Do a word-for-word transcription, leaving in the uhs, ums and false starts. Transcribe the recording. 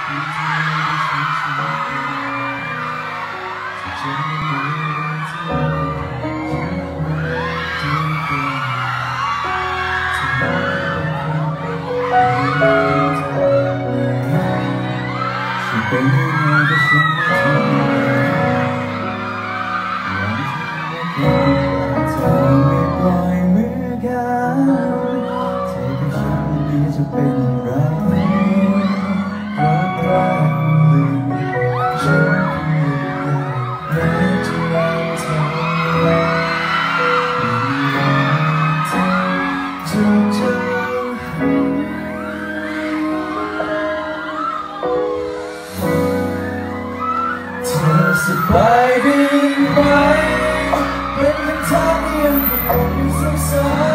เป็นยังไงก็ฉันไม่ทำเธอไม่ปล่อยมือกันเธอกับฉันดีจะเป็นอย่างไรรักแรกลืมฉันเพียงอยากจะรักเธอจะเจอสบายดีไหมเป็นคำถามที่ยังคงซ้ำ